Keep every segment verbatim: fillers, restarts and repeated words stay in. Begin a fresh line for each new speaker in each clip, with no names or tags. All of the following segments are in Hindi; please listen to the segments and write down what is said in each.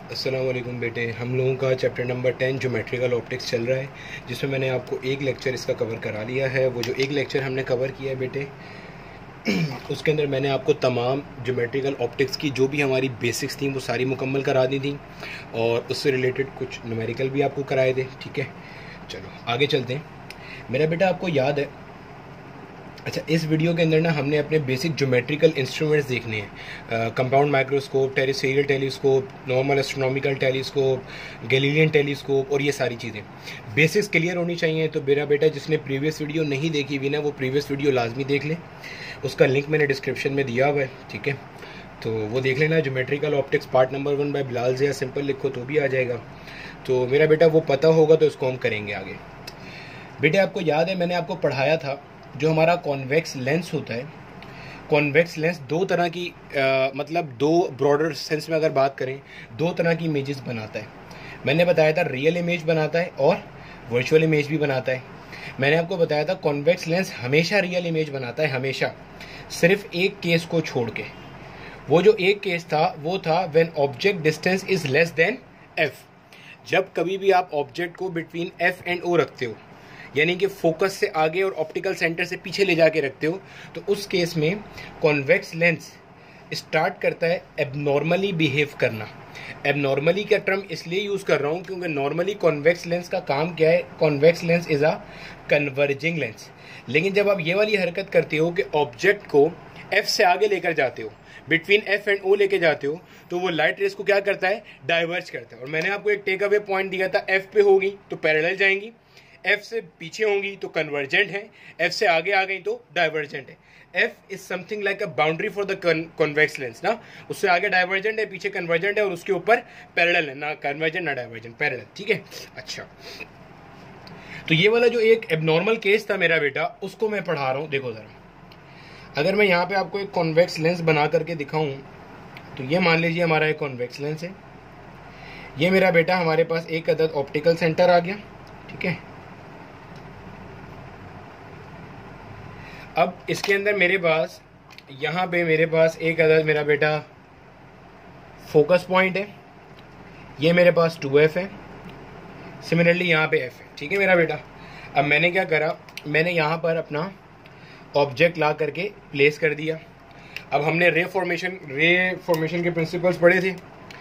अस्सलाम वालेकुम बेटे। हम लोगों का chapter number ten geometrical optics चल रहा है, जिसमें मैंने आपको एक लेक्चर इसका कवर करा लिया है। वो जो एक लेक्चर हमने कवर किया है बेटे, उसके अंदर मैंने आपको तमाम ज्योमेट्रिकल ऑप्टिक्स की जो भी हमारी बेसिक्स थी वो सारी मुकम्मल करा दी थी, और उससे रिलेटेड कुछ न्यूमेरिकल भी आपको कराए थे। ठीक है, चलो आगे चलते हैं। मेरा बेटा आपको याद है, अच्छा, इस वीडियो के अंदर ना हमने अपने बेसिक ज्योमेट्रिकल इंस्ट्रूमेंट्स देखने हैं। Compound microscope, terrestrial telescope, normal astronomical telescope, Galilean telescope, और ये सारी चीज़ें बेसिक्स क्लियर होनी चाहिए। तो मेरा बेटा जिसने प्रीवियस वीडियो नहीं देखी हुई ना, वो प्रीवियस वीडियो लाजमी देख ले, उसका लिंक मैंने डिस्क्रिप्शन में दिया हुआ है। ठीक है, तो वो देख लेना। Geometrical optics part number one by Bilal Zia, simple लिखो तो भी आ जाएगा। तो मेरा बेटा वो पता होगा तो इसको हम करेंगे आगे। बेटे आपको याद है, मैंने आपको पढ़ाया था जो हमारा कॉन्वेक्स लेंस होता है, कॉन्वेक्स लेंस दो तरह की आ, मतलब दो ब्रॉडर सेंस में अगर बात करें, दो तरह की इमेजेस बनाता है। मैंने बताया था रियल इमेज बनाता है और वर्चुअल इमेज भी बनाता है। मैंने आपको बताया था कॉन्वेक्स लेंस हमेशा रियल इमेज बनाता है, हमेशा, सिर्फ एक केस को छोड़ के। वो जो एक केस था वो था when object distance is less than F. जब कभी भी आप ऑब्जेक्ट को बिटवीन एफ एंड ओ रखते हो, यानी कि फोकस से आगे और ऑप्टिकल सेंटर से पीछे ले जाके रखते हो, तो उस केस में कॉन्वेक्स लेंस स्टार्ट करता है एबनॉर्मली बिहेव करना। एबनॉर्मली का टर्म इसलिए यूज़ कर रहा हूँ क्योंकि नॉर्मली कॉन्वेक्स लेंस का काम क्या है, convex lens is a converging lens. लेकिन जब आप ये वाली हरकत करते हो कि ऑब्जेक्ट को एफ से आगे लेकर जाते हो, बिटवीन एफ एंड ओ लेके जाते हो, तो वो लाइट रेस को क्या करता है, डाइवर्ज करता है। और मैंने आपको एक टेक अवे पॉइंट दिया था, एफ पे होगी तो पैरेलल जाएंगी, एफ से पीछे होंगी तो कन्वर्जेंट है, एफ से आगे आ गई तो डाइवर्जेंट है। F is something like a boundary for the convex lens ना, उससे आगे डाइवर्जेंट है, पीछे कन्वर्जेंट है, और उसके ऊपर पैरेलल है, ना कन्वर्जेंट ना डाइवर्जेंट, पैरेलल। ठीक है, अच्छा, तो ये वाला जो एक एबनॉर्मल केस था मेरा बेटा, उसको मैं पढ़ा रहा हूँ। देखो जरा, अगर मैं यहाँ पे आपको एक कॉन्वेक्स लेंस बना करके दिखाऊं, तो ये मान लीजिए हमारा एक कॉन्वेक्स लेंस है। ये मेरा बेटा हमारे पास एक अदद ऑप्टिकल सेंटर आ गया। ठीक है, अब इसके अंदर मेरे पास, यहाँ पे मेरे पास एक अदद मेरा बेटा फोकस पॉइंट है। ये मेरे पास टू एफ है, सिमिलरली यहाँ पे एफ है। ठीक है मेरा बेटा, अब मैंने क्या करा, मैंने यहाँ पर अपना ऑब्जेक्ट ला करके प्लेस कर दिया। अब हमने रे फॉर्मेशन रे फॉर्मेशन के प्रिंसिपल्स पढ़े थे।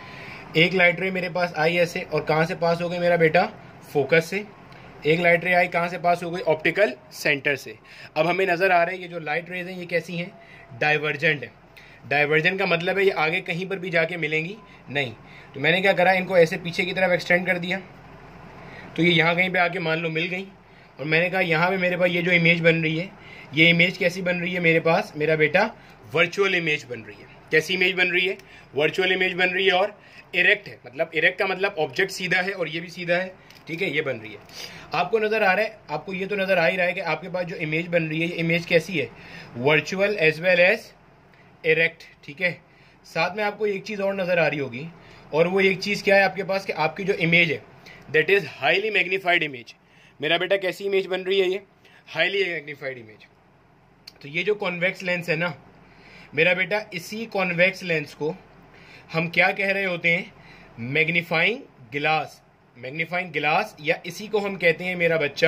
एक लाइट रे मेरे पास आई ऐसे, और कहाँ से पास हो गई मेरा बेटा, फोकस से। एक लाइट रे आई कहाँ से पास हो गई, ऑप्टिकल सेंटर से। अब हमें नज़र आ रहा है ये जो लाइट रेज हैं ये कैसी हैं, डाइवर्जेंट है। डाइवर्जेंट का मतलब है ये आगे कहीं पर भी जाके मिलेंगी नहीं। तो मैंने क्या करा, इनको ऐसे पीछे की तरफ एक्सटेंड कर दिया, तो ये यहाँ कहीं पे आके मान लो मिल गई। और मैंने कहा यहाँ पे मेरे पास ये जो इमेज बन रही है, ये इमेज कैसी बन रही है मेरे पास, मेरा बेटा वर्चुअल इमेज बन रही है। कैसी इमेज बन रही है, वर्चुअल इमेज बन रही है, और इरेक्ट है। मतलब इरेक्ट का मतलब ऑब्जेक्ट सीधा है और ये भी सीधा है। ठीक है, ये बन रही है। आपको नज़र आ रहा है, आपको ये तो नज़र आ ही रहा है कि आपके पास जो इमेज बन रही है, ये इमेज कैसी है, virtual as well as erect. ठीक है, साथ में आपको एक चीज़ और नज़र आ रही होगी, और वो एक चीज़ क्या है आपके पास, कि आपकी जो इमेज है that is highly magnified image. मेरा बेटा कैसी इमेज बन रही है, ये हाईली मैग्नीफाइड इमेज। तो ये जो कॉन्वेक्स लेंस है ना मेरा बेटा, इसी कॉन्वेक्स लेंस को हम क्या कह रहे होते हैं, मैग्नीफाइंग ग्लास। मैग्नीफाइंग ग्लास, या इसी को हम कहते हैं मेरा बच्चा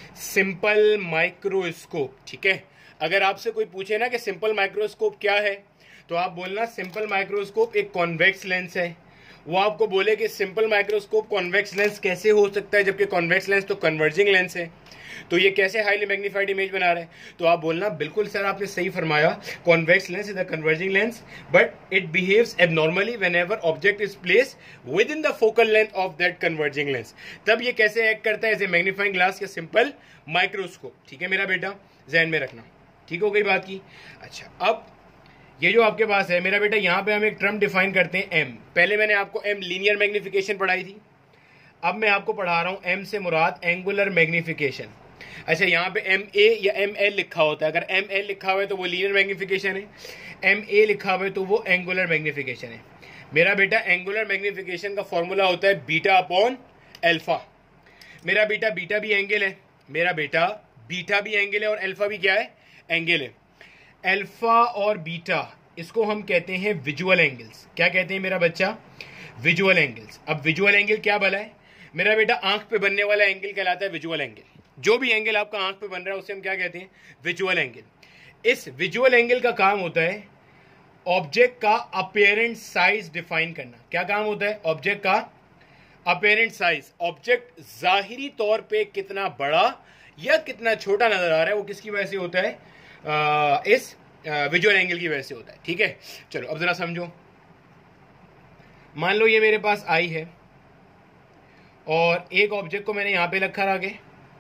सिंपल माइक्रोस्कोप। ठीक है, अगर आपसे कोई पूछे ना कि सिंपल माइक्रोस्कोप क्या है, तो आप बोलना सिंपल माइक्रोस्कोप एक कॉन्वेक्स लेंस है। वो आपको बोले कि सिंपल माइक्रोस्कोप कॉन्वेक्स लेंस कैसे हो सकता है, जबकि कॉन्वेक्स लेंस तो कन्वर्जिंग लेंस है, तो ये कैसे हाईली मैग्नीफाइड इमेज बना रहा है। तो आप बोलना बिल्कुल सर आपने सही फरमाया, convex lens is a converging lens, but it behaves abnormally whenever object is placed within the focal length of that converging lens. तब ये कैसे एक्ट करता है, एज ए मैग्नीफाइंग ग्लास या सिंपल माइक्रोस्कोप। ठीक है मेरा बेटा, जहन में रखना। ठीक हो गई बात की। अच्छा, अब ये जो आपके पास है मेरा बेटा, यहाँ पे हम एक टर्म डिफाइन करते हैं एम। पहले मैंने आपको एम लीनियर मैग्निफिकेशन पढ़ाई थी, अब मैं आपको पढ़ा रहा हूँ एम से मुराद एंगुलर मैग्निफिकेशन। अच्छा, यहाँ पे एम ए या एम एल लिखा होता है। अगर एम एल लिखा हुआ है तो वो लीनियर मैग्निफिकेशन है, एम ए लिखा हुआ है तो वो एंगुलर मैग्निफिकेशन है। मेरा बेटा एंगुलर मैग्निफिकेशन का फॉर्मूला होता है बीटा अपॉन एल्फा। मेरा बेटा बीटा भी एंगल है, मेरा बेटा बीटा भी एंगल है, और एल्फा भी क्या है, एंगल है। एल्फा और बीटा, इसको हम कहते हैं विजुअल एंगल्स। क्या कहते हैं मेरा बच्चा, विजुअल एंगल्स। अब विजुअल एंगल क्या भला है मेरा बेटा? आंख पे बनने वाला एंगल कहलाता है विजुअल एंगल। जो भी एंगल आपका आंख पे बन रहा है उसे हम क्या कहते हैं? Visual angle. इस विजुअल एंगल का काम होता है ऑब्जेक्ट का अपीयरेंट साइज डिफाइन करना। क्या काम होता है? ऑब्जेक्ट का अपीयरेंट साइज। ऑब्जेक्ट जाहिरी तौर पे कितना बड़ा या कितना छोटा नजर आ रहा है वो किसकी वजह से होता है? आ, इस विजुअल एंगल की वजह से होता है। ठीक है, चलो अब जरा समझो। मान लो ये मेरे पास आई है और एक ऑब्जेक्ट को मैंने यहां पे रखा लाके,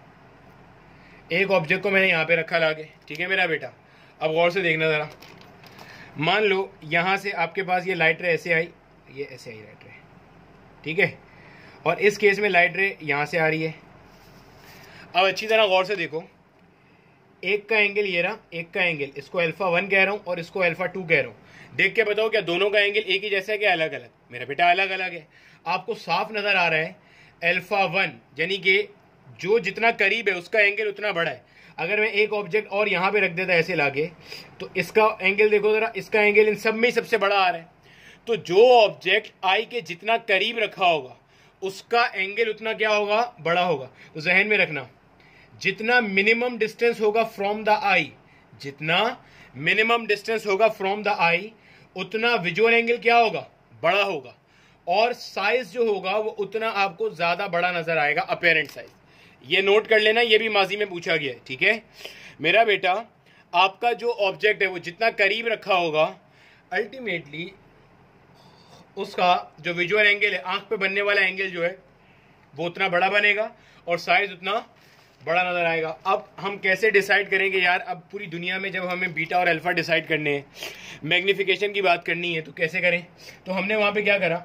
एक ऑब्जेक्ट को मैंने यहां पे रखा लाके। ठीक है मेरा बेटा, अब गौर से देखना जरा। मान लो यहां से आपके पास ये लाइट रे ऐसे आई, ये ऐसे आई लाइट रे, ठीक है, और इस केस में लाइट रे यहां से आ रही है। अब अच्छी तरह गौर से देखो, एक का एंगल ये रहा, एक का एंगल, इसको अल्फा वन कह रहा हूं और इसको अल्फा टू कह रहा हूं। देख के बताओ क्या दोनों का एंगल एक ही जैसा है क्या अलग अलग? मेरा बेटा अलग अलग है। आपको साफ नजर आ रहा है अल्फा वन यानी कि जो जितना करीब है उसका एंगल उतना बड़ा है। अगर मैं एक ऑब्जेक्ट और यहां पे रख देता ऐसे लाके, तो इसका एंगल देखो जरा, इसका एंगल इन सब में सबसे बड़ा आ रहा है। तो जो ऑब्जेक्ट आई के जितना करीब रखा होगा उसका एंगल उतना क्या होगा? बड़ा होगा। तो जहन में रखना, जितना मिनिमम डिस्टेंस होगा फ्रॉम द आई, जितना मिनिमम डिस्टेंस होगा फ्रॉम द आई, उतना विजुअल एंगल क्या होगा? बड़ा होगा। और साइज जो होगा वो उतना आपको ज्यादा बड़ा नजर आएगा, अपीयरेंट साइज। ये नोट कर लेना, ये भी माजी में पूछा गया है। ठीक है मेरा बेटा, आपका जो ऑब्जेक्ट है वो जितना करीब रखा होगा, अल्टीमेटली उसका जो विजुअल एंगल है, आंख पे बनने वाला एंगल जो है वो उतना बड़ा बनेगा और साइज उतना बड़ा नजर आएगा। अब हम कैसे डिसाइड करेंगे यार? अब पूरी दुनिया में जब हमें बीटा और अल्फा डिसाइड करने हैं, मैग्निफिकेशन की बात करनी है, तो कैसे करें? तो हमने वहां पे क्या करा,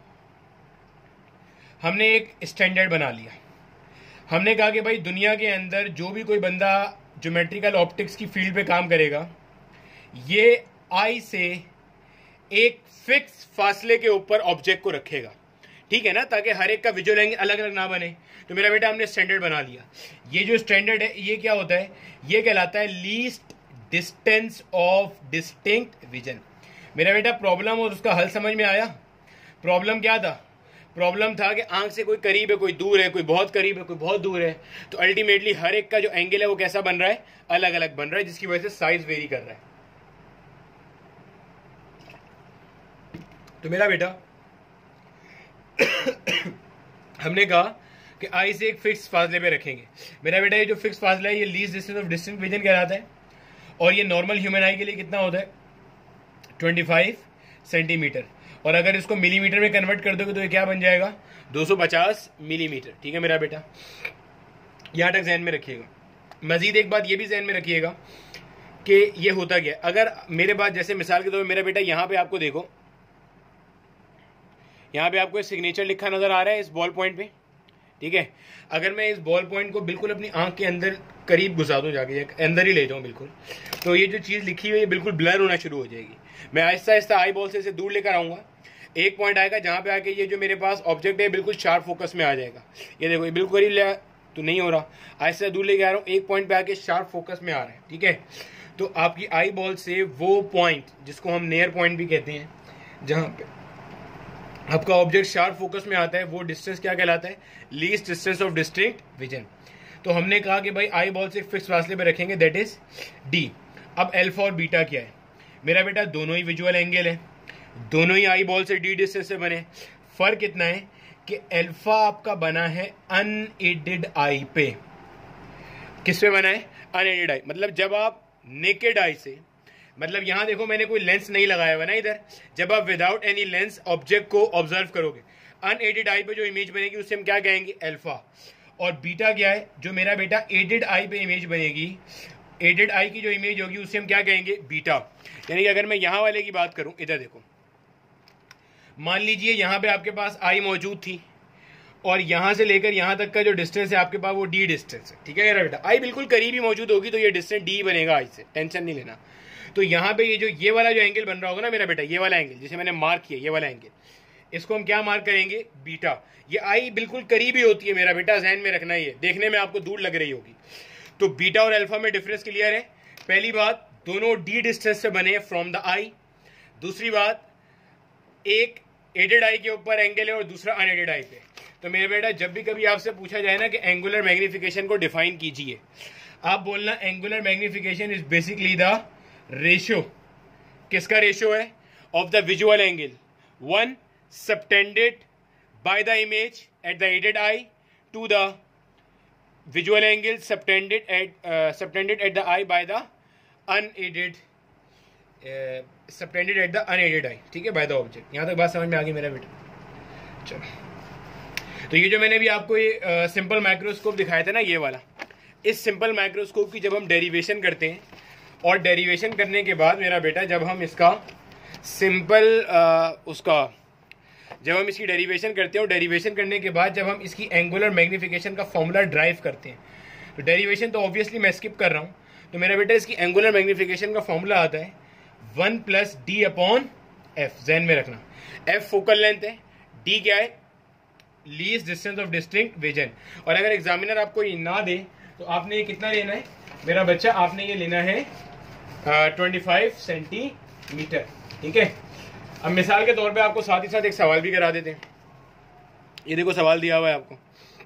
हमने एक स्टैंडर्ड बना लिया। हमने कहा कि भाई दुनिया के अंदर जो भी कोई बंदा ज्योमेट्रिकल ऑप्टिक्स की फील्ड पे काम करेगा, ये आई से एक फिक्स फासले के ऊपर ऑब्जेक्ट को रखेगा। ठीक है ना, ताकि हर एक का विजुअल एंगल अलग अलग ना बने। तो मेरा बेटा हमने स्टैंडर्ड बना लिया। ये जो स्टैंडर्ड है ये क्या होता है? ये कहलाता है least distance of distinct vision. मेरा बेटा प्रॉब्लम और उसका हल समझ में आया? प्रॉब्लम क्या था? प्रॉब्लम था कि आंख से कोई करीब है, कोई दूर है, कोई बहुत करीब है, कोई बहुत दूर है। तो अल्टीमेटली हर एक का जो एंगल है वो कैसा बन रहा है? अलग अलग बन रहा है, जिसकी वजह से साइज वेरी कर रहा है। तो मेरा बेटा हमने कहा कि आई से एक फिक्स फासले पे रखेंगे। मेरा बेटा ये जो फिक्स फासला है ये least distance of distinct vision कहलाता है। और ये नॉर्मल ह्यूमन आई के लिए कितना होता है? पच्चीस सेंटीमीटर। और अगर इसको मिलीमीटर में कन्वर्ट कर दोगे तो ये क्या बन जाएगा? दो सौ पचास मिलीमीटर। ठीक है मेरा बेटा, यहां तक जहन में रखिएगा। मजीद एक बात ये भी जहन में रखिएगा कि ये होता क्या, अगर मेरे पास जैसे मिसाल के तौर पर मेरा बेटा यहां पे आपको देखो, यहां पे आपको सिग्नेचर लिखा नजर आ रहा है इस बॉल पॉइंट पे। ठीक है, अगर मैं इस बॉल पॉइंट को बिल्कुल अपनी आंख के अंदर करीब घुसा दूं, जाके अंदर ही ले जाऊं बिल्कुल, तो ये जो चीज लिखी हुई है बिल्कुल ब्लर होना शुरू हो जाएगी। मैं आहिस्ता आहिस्ता आई बॉल से इसे दूर लेकर आऊंगा। एक पॉइंट आएगा जहां पे आके ये जो मेरे पास ऑब्जेक्ट है बिल्कुल शार्प फोकस में आ जाएगा। ये देखो, ये बिल्कुल करीब ले तो नहीं हो रहा, आहिस्ता दूर लेके आ रहा हूँ, एक पॉइंट पे आके शार्प फोकस में आ रहा है। ठीक है, तो आपकी आई बॉल से वो पॉइंट जिसको हम नियर पॉइंट भी कहते हैं, जहां पे आपका ऑब्जेक्ट शार्प फोकस में आता है, वो डिस्टेंस क्या कहलाता है? Least distance of distinct vision. तो हमने कहा कि भाई आई बॉल से एक फिक्स फासले पे रखेंगे, दैट इज डी। अब अल्फा और बीटा क्या है? मेरा बेटा दोनों ही विजुअल एंगल है, दोनों ही आई बॉल से डी डिस्टेंस से बने। फर्क कितना है कि अल्फा आपका बना है अनएडेड आई पे। किस पे बना है? Unaided eye. मतलब जब आप नेकेड आई से, मतलब यहां देखो मैंने कोई लेंस नहीं लगाया हुआ ना इधर, जब आप विदाउट एनी लेंस ऑब्जेक्ट को ऑब्जर्व करोगे, अनएडेड आई पे जो इमेज बनेगी उसे हम क्या कहेंगे? अल्फा। और बीटा क्या है? जो मेरा बेटा एडेड आई पे इमेज बनेगी, एडेड आई की जो इमेज होगी उसे हम क्या कहेंगे? बीटा। यानी कि अगर मैं यहां वाले की बात करूं, इधर देखो, मान लीजिए यहां पे आपके पास आई मौजूद थी और यहां से लेकर यहां तक का जो डिस्टेंस है आपके पास वो डी डिस्टेंस है। ठीक है मेरा बेटा, आई बिल्कुल करीब ही मौजूद होगी तो ये डिस्टेंस डी बनेगा आई से, टेंशन नहीं लेना। तो यहाँ पे ये जो ये वाला जो एंगल बन रहा होगा ना मेरा बेटा, ये वाला एंगल जिसे मैंने मार्क किया, ये वाला एंगल, इसको हम क्या मार्क करेंगे? बीटा। ये आई बिल्कुल करीब ही होती है मेरा बेटा, ध्यान में रखना, ये देखने में आपको दूर लग रही होगी। तो बीटा और अल्फा में डिफरेंस क्लियर है। पहली बात, दोनों डी डिस्टेंस से बने फ्रॉम द आई। दूसरी बात, एक एडेड आई के ऊपर एंगल है और दूसरा अनएडेड आई पे। तो मेरे बेटा जब भी कभी आपसे पूछा जाए ना कि एंगुलर मैग्निफिकेशन को डिफाइन कीजिए, आप बोलना angular magnification is basically the ratio, किसका रेशियो है, of the visual angle one subtended by the image at the aided eye to the visual angle subtended at subtended at the eye by the unaided subtended at the unaided eye, ठीक है, बाय द ऑब्जेक्ट। यहां तक बात समझ में आ गई मेरा बेटा। चलो, तो ये जो मैंने भी आपको ये सिंपल माइक्रोस्कोप दिखाया था ना, ये वाला, इस सिंपल माइक्रोस्कोप की जब हम डेरिवेशन करते हैं और डेरिवेशन करने के बाद मेरा बेटा जब हम इसका सिंपल उसका जब हम इसकी डेरिवेशन करते हैं और डेरिवेशन करने के बाद जब हम इसकी एंगुलर मैग्निफिकेशन का फॉर्मूला ड्राइव करते हैं, तो डेरिवेशन तो ऑब्वियसली मैं स्किप कर रहा हूँ, तो मेरा बेटा इसकी एंगुलर मैग्निफिकेशन का फॉर्मूला आता है one plus D upon F. जहन में रखना, एफ फोकल लेंथ है, डी क्या है, least distance of distinct vision. और अगर एग्जामिनर आपको ये ना दे तो आपने ये कितना लेना है मेरा बच्चा, आपने ये लेना है ट्वेंटी फाइव सेंटीमीटर, ठीक है। अब मिसाल के तौर पे आपको साथ ही साथ एक सवाल भी करा देते हैं। ये देखो सवाल दिया हुआ है आपको,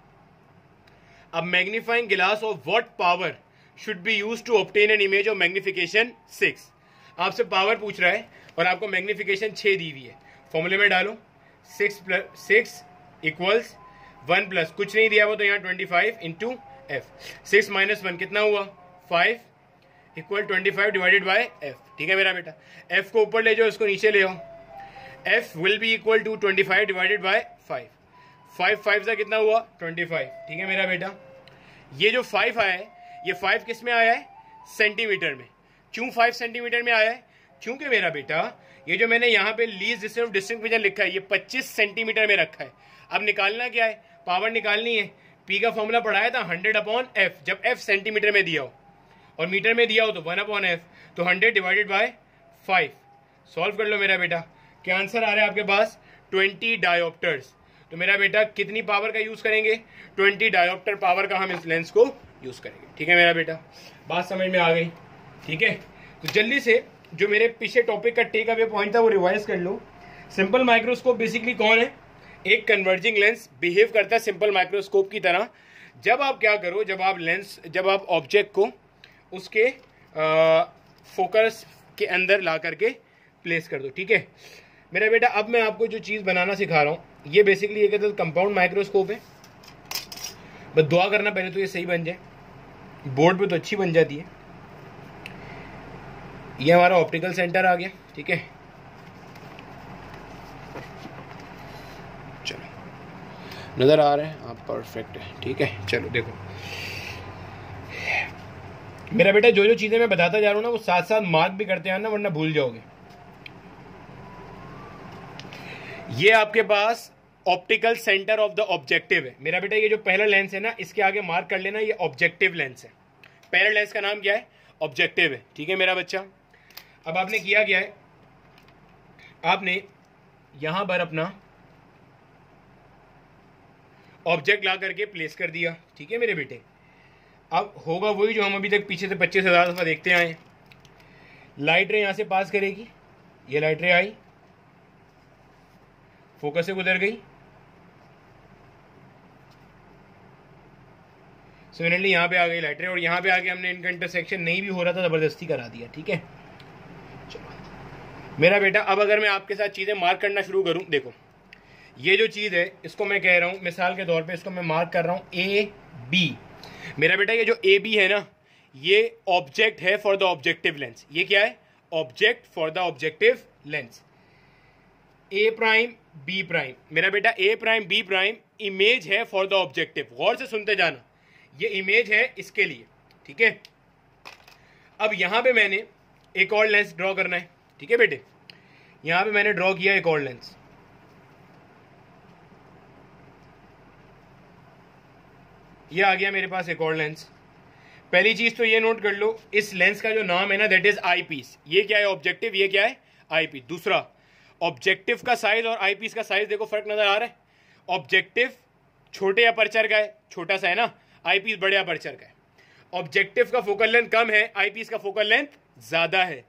अब magnifying glass of what power should be used to obtain an image of magnification six. आपसे पावर पूछ रहा है और आपको मैग्निफिकेशन छह दी हुई है, फॉर्मूले में डालो six plus six equals one plus कुछ नहीं दिया वो, तो यहाँ twenty five into F, six minus one कितना हुआ five, equal twenty five divided by F, ठीक है मेरा बेटा। एफ को ऊपर ले जाओ, इसको नीचे ले आओ, F will be equal to twenty five divided by five, five five से कितना हुआ ट्वेंटी फाइव, ठीक है मेरा बेटा। ये जो फाइव आया है, ये फाइव किस में आया है, सेंटीमीटर में। क्यों फाइव सेंटीमीटर में आया है, क्योंकि मेरा बेटा ये जो मैंने यहाँ पे least distance of distinct vision लिखा है, ये पच्चीस सेंटीमीटर में रखा है। अब निकालना क्या है, पावर निकालनी है। पी का फॉर्मूला पढ़ाया था हंड्रेड अपॉन एफ, जब एफ सेंटीमीटर में दिया हो और मीटर में दिया हो तो वन अपॉन एफ, तो hundred divided by five. Solve कर लो मेरा बेटा, क्या आंसर आ रहा है आपके पास, ट्वेंटी डायोप्टर्स। तो मेरा बेटा कितनी पावर का यूज करेंगे, ट्वेंटी डायोप्टर पावर का हम इस लेंस को यूज करेंगे, ठीक है मेरा बेटा। बात समझ में आ गई, ठीक है। तो जल्दी से जो मेरे पीछे टॉपिक का टेक अवे पॉइंट था वो रिवाइज कर लो। सिंपल माइक्रोस्कोप बेसिकली कौन है, एक कन्वर्जिंग लेंस बिहेव करता है सिंपल माइक्रोस्कोप की तरह। जब आप क्या करो, जब आप लेंस जब आप ऑब्जेक्ट को उसके फोकस के अंदर ला करके प्लेस कर दो, ठीक है मेरा बेटा। अब मैं आपको जो चीज़ बनाना सिखा रहा हूँ ये बेसिकली ये कहते हैं कंपाउंड माइक्रोस्कोप है। बस दुआ करना पहले तो ये सही बन जाए, बोर्ड पे तो अच्छी बन जाती है। ये हमारा ऑप्टिकल सेंटर आ गया, ठीक है। चलो नजर आ रहे हैं आप, परफेक्ट है, ठीक है। चलो देखो मेरा बेटा, जो जो चीजें मैं बताता जा रहा हूं ना वो साथ साथ मार्क भी करते हैं ना, वरना भूल जाओगे। ये आपके पास optical centre of the objective है मेरा बेटा। ये जो पहला लेंस है ना, इसके आगे मार्क कर लेना, ये ऑब्जेक्टिव लेंस है। पहले लेंस का नाम क्या है, ऑब्जेक्टिव है, ठीक है मेरा बच्चा। अब आपने किया क्या है, आपने यहां पर अपना ऑब्जेक्ट ला करके प्लेस कर दिया, ठीक है मेरे बेटे। अब होगा वही जो हम अभी तक पीछे से पच्चीस हजार दफा देखते आए हैं। लाइट रे यहां से पास करेगी, ये लाइट रे आई, फोकस से गुजर गई, सिमिलरली यहां पे आ गई लाइट रे, और यहां पे आके हमने इनका इंटरसेक्शन नहीं भी हो रहा था, जबरदस्ती करा दिया, ठीक है। चलो मेरा बेटा, अब अगर मैं आपके साथ चीजें मार्क करना शुरू करूं, देखो ये जो चीज है इसको मैं कह रहा हूं मिसाल के तौर पे, इसको मैं मार्क कर रहा हूं ए बी। मेरा बेटा ये जो ए बी है ना, ये ऑब्जेक्ट है फॉर द ऑब्जेक्टिव लेंस। ये क्या है, object for the objective lens. A prime B prime, मेरा बेटा A prime B prime image है फॉर द ऑब्जेक्टिव। गौर से सुनते जाना, ये इमेज है इसके लिए, ठीक है। अब यहां पे मैंने एक और लेंस ड्रॉ करना है, ठीक है बेटे। यहां पे मैंने ड्रॉ किया एक और लेंस, ये आ गया मेरे पास एक और लेंस। पहली चीज तो ये नोट कर लो, इस लेंस का जो नाम है ना दैट इज आई पीस। ये क्या है, ऑब्जेक्टिव, ये क्या है, आई पीस। दूसरा, ऑब्जेक्टिव का साइज और आई पीस का साइज देखो फर्क नजर आ रहा है। ऑब्जेक्टिव छोटे अपर्चर का है, छोटा सा है ना, आई पीस बड़े अपर्चर का है। ऑब्जेक्टिव का फोकल लेंथ कम है, आई पीस का फोकल लेंथ ज्यादा है।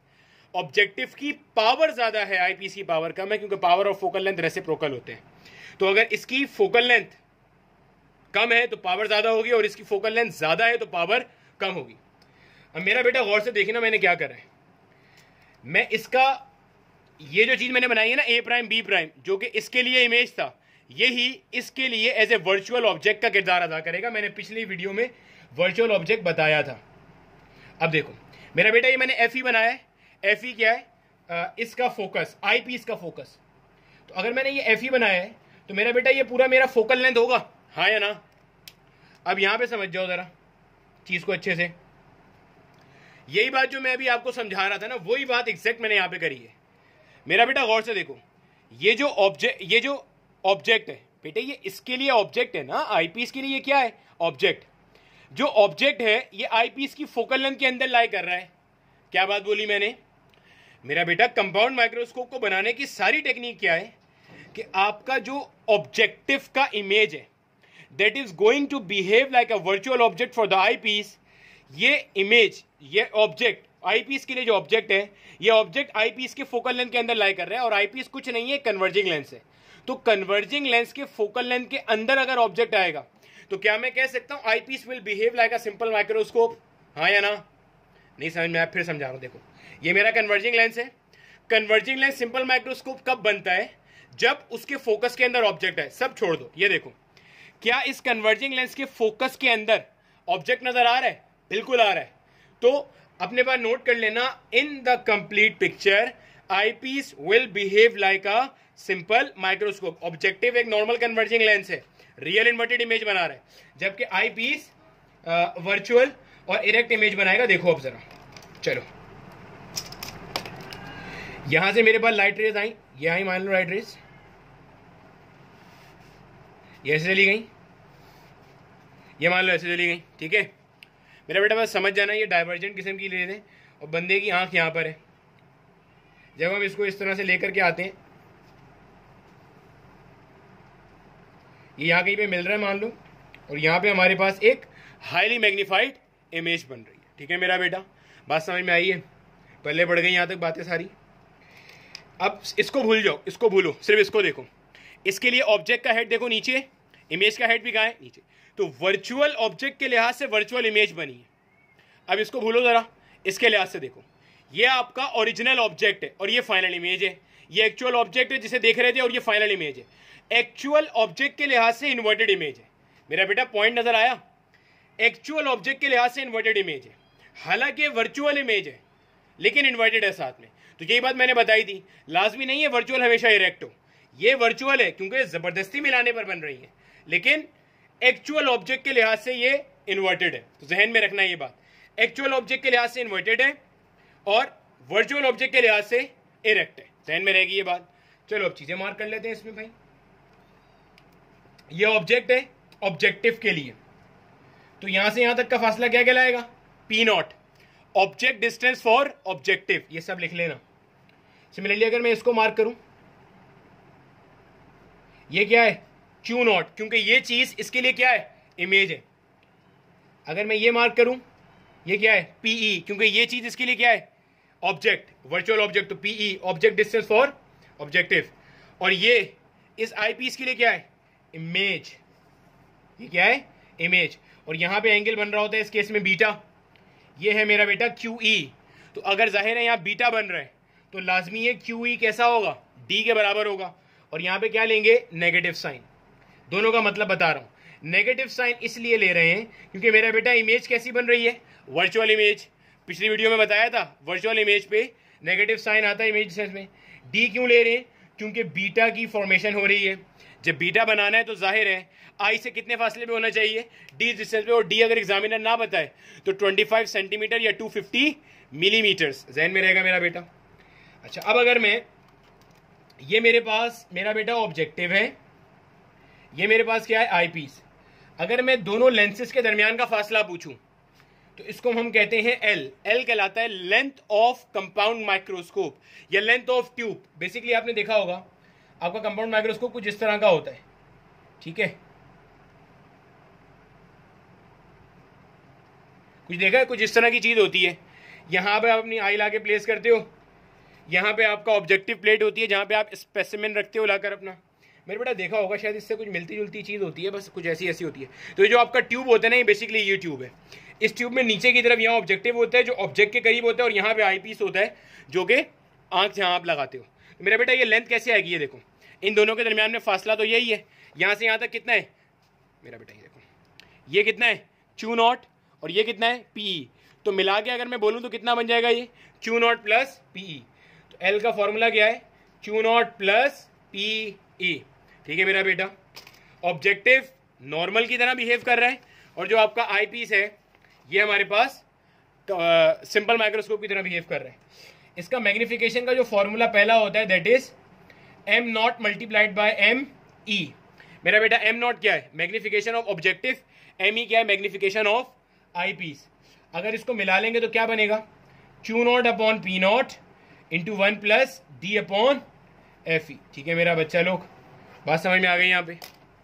ऑब्जेक्टिव की पावर ज्यादा है, आईपीस की पावर कम है, क्योंकि पावर और फोकल लेंथ रेसिप्रोकल होते हैं। तो अगर इसकी फोकल लेंथ कम है तो पावर ज्यादा होगी, और इसकी फोकल लेंथ ज्यादा है तो पावर कम होगी। अब मेरा बेटा गौर से देखना मैंने क्या करा है। मैं इसका ये जो चीज मैंने बनाई है ना ए प्राइम बी प्राइम, जो कि इसके लिए इमेज था, यही इसके लिए एज ए वर्चुअल ऑब्जेक्ट का किरदार अदा करेगा। मैंने पिछली वीडियो में वर्चुअल ऑब्जेक्ट बताया था। अब देखो मेरा बेटा, ये मैंने एफ ई बनाया है। एफ ई क्या है? आ, इसका फोकस, आई पीस का फोकस। तो अगर मैंने ये एफ ई बनाया है तो मेरा बेटा ये पूरा मेरा फोकल लेंथ होगा, हाँ या ना? अब यहां पे समझ जाओ जरा चीज को अच्छे से। यही बात जो मैं अभी आपको समझा रहा था ना, वही बात एग्जैक्ट मैंने यहां पे करी है। मेरा बेटा गौर से देखो, ये जो ऑब्जेक्ट ये जो ऑब्जेक्ट है बेटे, ये इसके लिए ऑब्जेक्ट है ना, आईपीस के लिए ये क्या है? ऑब्जेक्ट। जो ऑब्जेक्ट है ये आईपीस की फोकल लेंथ के अंदर लाई कर रहा है। क्या बात बोली मैंने? मेरा बेटा कंपाउंड माइक्रोस्कोप को बनाने की सारी टेक्निक क्या है कि आपका जो ऑब्जेक्टिव का इमेज है that is going to behave like a virtual object for the eyepiece. ये इमेज, ये ऑब्जेक्ट आईपीस के लिए जो ऑब्जेक्ट है, ये ऑब्जेक्ट आईपीस के फोकल लेंथ के अंदर लाई कर रहा है, और आईपीस कुछ नहीं है, कन्वर्जिंग लेंस है। तो कन्वर्जिंग लेंस के फोकल लेंथ के अंदर अगर ऑब्जेक्ट आएगा तो क्या मैं कह सकता हूं eyepiece will behave like a simple microscope, हाँ या ना? नहीं समझ में? आप फिर समझा रहा हूं। देखो ये मेरा कन्वर्जिंग लेंस है। कन्वर्जिंग लेंस सिंपल माइक्रोस्कोप कब बनता है? जब उसके फोकस के अंदर ऑब्जेक्ट है। सब छोड़ दो, ये देखो, क्या इस कन्वर्जिंग लेंस के फोकस के अंदर ऑब्जेक्ट नजर आ रहा है? बिल्कुल आ रहा है। तो अपने पास नोट कर लेना, in the complete picture eyepiece will behave like a simple microscope. Objective एक नॉर्मल कन्वर्जिंग लेंस है, रियल इन्वर्टेड इमेज बना रहा है, जबकि आईपीस वर्चुअल और इरेक्ट इमेज बनाएगा। देखो अब जरा, चलो यहां से मेरे पास लाइट रेज आई, ये आई मान लो लाइट रेज, ये ऐसे चली गई, ये मान लो ऐसे चली गई, ठीक है। मेरा बेटा बस समझ जाना, ये डाइवर्जेंट किस्म की रेज है, और बंदे की आंख यहां पर है। जब हम इसको इस तरह से लेकर के आते हैं, ये यहां कहीं पे मिल रहा है मान लो, और यहां पे हमारे पास एक हाईली मैग्नीफाइड इमेज बन रही है, ठीक है मेरा बेटा? बात समझ में आई है? पहले बढ़ गई यहां तक बातें सारी। अब इसको भूल जाओ, इसको भूलो, सिर्फ इसको देखो। इसके लिए ऑब्जेक्ट का हेड देखो नीचे, इमेज का हेड भी कहां है? नीचे। तो वर्चुअल ऑब्जेक्ट के लिहाज से वर्चुअल इमेज बनी है। अब इसको भूलो जरा, इसके लिहाज से देखो, ये आपका ओरिजिनल ऑब्जेक्ट है और ये फाइनल इमेज है। ये एक्चुअल ऑब्जेक्ट है जिसे देख रहे थे, और ये फाइनल इमेज है। एक्चुअल ऑब्जेक्ट के लिहाज से इन्वर्टेड इमेज है। मेरा बेटा पॉइंट नजर आया? एक्चुअल ऑब्जेक्ट के लिहाज से इन्वर्टेड इमेज है, हालांकि वर्चुअल इमेज है लेकिन इन्वर्टेड है साथ में। तो यही बात मैंने बताई थी, लाजमी नहीं है वर्चुअल हमेशा इरेक्ट हो। ये वर्चुअल है क्योंकि जबरदस्ती मिलाने पर बन रही है, लेकिन एक्चुअल ऑब्जेक्ट के लिहाज से ये इन्वर्टेड है। तो जहन में रखना ये बात, एक्चुअल ऑब्जेक्ट के लिहाज से इन्वर्टेड है और वर्चुअल ऑब्जेक्ट के लिहाज से इरेक्ट है। जहन में रहेगी ये बात। चलो अब चीजें मार्क कर लेते हैं इसमें भाई। ये ऑब्जेक्ट है ऑब्जेक्टिव के लिए, तो यहां से यहां तक का फासला क्या कहलाएगा? P nought. Object distance for objective, ये सब लिख लेना। सिमिलरली अगर मैं इसको मार्क करूं, ये क्या है? क्यू नॉट, क्योंकि ये चीज इसके लिए क्या है? इमेज है। अगर मैं ये मार्क करूं, ये क्या है? पीई, क्योंकि ये चीज इसके लिए क्या है? Object, virtual object. तो P E object distance for objective. और ये इस आई पीस के लिए क्या है? इमेज। ये क्या है? इमेज। और यहां पे एंगल बन रहा होता है इस केस में बीटा। ये है मेरा बेटा क्यू ई। तो अगर जाहिर है यहां बीटा बन रहा है तो लाजमी है क्यू ई कैसा होगा? डी के बराबर होगा। और यहां पे क्या लेंगे? Negative sign. दोनों का मतलब बता रहा हूं। नेगेटिव साइन इसलिए ले रहे हैं क्योंकि मेरा बेटा इमेज कैसी बन रही है? Virtual image. पिछली वीडियो में बताया था वर्चुअल इमेज पे नेगेटिव साइन आता है इमेज सेंस में। डी क्यों ले रहे हैं? क्योंकि बीटा की फॉर्मेशन हो रही है। जब बीटा बनाना है तो जाहिर है आई से कितने फासले पे होना चाहिए? डी डिस्टेंस पे। और डी अगर एग्जामिनर ना बताए तो पच्चीस सेंटीमीटर या दो सौ पचास मिलीमीटर्स। जहन में रहेगा मेरा बेटा। अच्छा, अब अगर मैं, ये मेरे पास मेरा बेटा ऑब्जेक्टिव है, ये मेरे पास क्या है? Eyepiece. अगर मैं दोनों लेंसेज के दरमियान का फासला पूछूं तो इसको हम कहते हैं एल। एल कहलाता है लेंथ ऑफ कंपाउंड माइक्रोस्कोप या लेंथ ऑफ ट्यूब। बेसिकली आपने देखा होगा आपका कंपाउंड माइक्रोस्कोप कुछ इस तरह का होता है, ठीक है? कुछ देखा है? कुछ इस तरह की चीज होती है। यहां पे आप अपनी आई लाके प्लेस करते हो, यहाँ पे आपका ऑब्जेक्टिव प्लेट होती है जहाँ पे आप स्पेसिमेन रखते हो लाकर अपना। मेरे बेटा देखा होगा शायद, इससे कुछ मिलती जुलती चीज़ होती है, बस कुछ ऐसी ऐसी होती है। तो ये जो आपका ट्यूब होता है ना, ये बेसिकली ये ट्यूब है। इस ट्यूब में नीचे की तरफ यहाँ ऑब्जेक्टिव होता है जो ऑब्जेक्ट के करीब होता है, और यहाँ पे आई पीस होता है जो कि आँख जहाँ आप लगाते हो। तो मेरा बेटा ये लेंथ कैसे आएगी, ये देखो इन दोनों के दरमियान में फासला तो यही है, यहाँ से यहाँ तक कितना है मेरा बेटा, ये देखो ये कितना है क्यू नॉट, और ये कितना है पी। तो मिला के अगर मैं बोलूँ तो कितना बन जाएगा ये क्यू नॉट प्लस पी। तो एल का फॉर्मूला क्या है, Q not plus P E. ठीक है मेरा बेटा, ऑब्जेक्टिव नॉर्मल की तरह बिहेव कर रहा है, और जो आपका आई पीस है ये हमारे पास सिंपल uh, माइक्रोस्कोप की तरह बिहेव कर रहा है। इसका मैग्निफिकेशन का जो फॉर्मूला पहला होता है that is M not multiplied by M E. मेरा बेटा एम नॉट क्या है, magnification of objective, M E क्या है, मैग्निफिकेशन ऑफ आई पीस। अगर इसको मिला लेंगे तो क्या बनेगा, Q not upon P not into one plus D upon F E. ठीक है मेरा बच्चा लोग, बात समझ में आ गई। यहाँ पे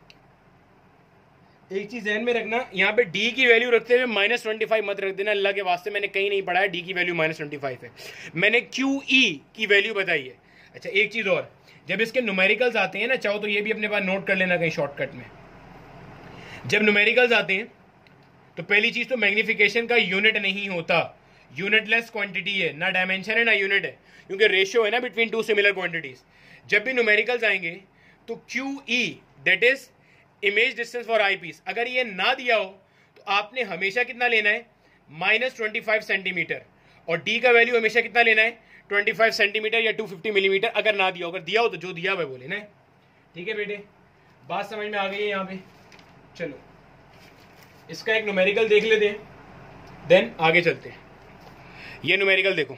एक चीज ध्यान में रखना, यहाँ पे डी की वैल्यू रखते हुए माइनस ट्वेंटी फाइव मत रख देना, अल्लाह के वास्ते मैंने कहीं नहीं पढ़ा है डी की वैल्यू माइनस ट्वेंटी फाइव है, मैंने क्यू ई की वैल्यू बताई है। अच्छा एक चीज और, जब इसके न्यूमेरिकल्स आते हैं ना, चाहो तो ये भी अपने पास नोट कर लेना कहीं शॉर्टकट में। जब न्यूमेरिकल्स आते हैं तो पहली चीज तो मैग्निफिकेशन का यूनिट नहीं होता, यूनिटलेस क्वांटिटी है, ना डायमेंशन है ना यूनिट है, क्योंकि रेशियो है ना बिटवीन टू सिमिलर क्वांटिटीज। जब भी न्यूमेरिकल्स आएंगे तो Q E that is image distance for eyepiece, अगर ये ना दिया हो तो आपने हमेशा कितना लेना है, माइनस ट्वेंटी फाइव सेंटीमीटर, और डी का वैल्यू हमेशा कितना लेना है, ट्वेंटी फाइव सेंटीमीटर या टू फिफ्टी मिलीमीटर। अगर ना दिया हो, अगर दिया हो तो जो दिया हुआ वो लेना है। ठीक है बेटे, बात समझ में आ गई है यहाँ पे। चलो इसका एक न्यूमेरिकल देख लेते हैं, देन आगे चलते हैं। ये न्यूमेरिकल देखो,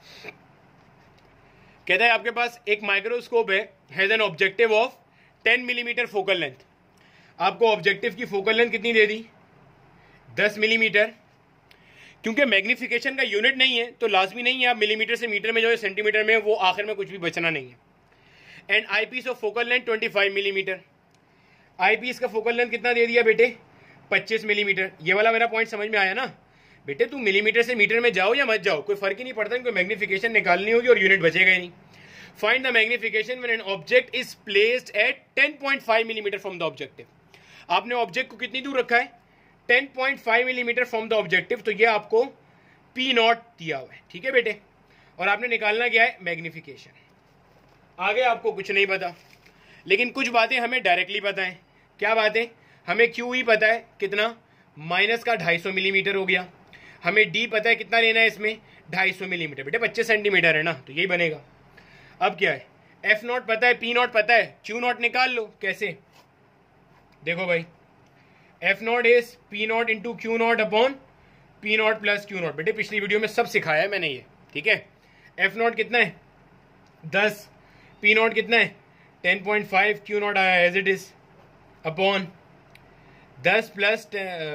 कहता है आपके पास एक माइक्रोस्कोप है, has an objective of ten millimetre focal length. आपको ऑब्जेक्टिव की फोकल लेंथ कितनी दे दी, दस मिलीमीटर। क्योंकि मैग्निफिकेशन का यूनिट नहीं है तो लाजमी नहीं है आप मिलीमीटर से मीटर में जो है सेंटीमीटर में, वो आखिर में कुछ भी बचना नहीं है। And eyepiece of focal length twenty five millimetre. Eyepiece का फोकल लेंथ कितना दे दिया बेटे, पच्चीस मिलीमीटर। ये वाला मेरा पॉइंट समझ में आया ना बेटे, तू मिलीमीटर से मीटर में जाओ या मत जाओ कोई फर्क ही नहीं पड़ता, क्योंकि मैग्निफिकेशन निकालनी होगी और यूनिट बचेगा ही नहीं। Find the magnification when an object is placed at ten point five millimetre from the objective. आपने ऑब्जेक्ट को कितनी दूर रखा है, ten point five millimetre from the objective, तो ये आपको पी नॉट दिया हुआ है। ठीक है बेटे, और आपने निकालना क्या है, मैग्निफिकेशन। आगे आपको कुछ नहीं पता, लेकिन कुछ बातें हमें डायरेक्टली पता है। क्या बातें, हमें क्यू ई पता है कितना, माइनस का ढाई सौ मिलीमीटर हो गया। हमें डी पता है कितना लेना है इसमें, ढाई सौ मिलीमीटर। बेटे पच्चीस सेंटीमीटर है ना, तो यही बनेगा। अब क्या है, एफ नॉट पता है, पी नॉट पता है, क्यू नॉट निकाल लो। कैसे, देखो भाई, F not is P not into Q not upon P not plus Q not. बेटे पिछली वीडियो में सब सिखाया है मैंने ये। ठीक है, एफ नॉट कितना है, दस, पी नॉट कितना है, ten point five, Q not आया एज इट इज अपॉन दस प्लस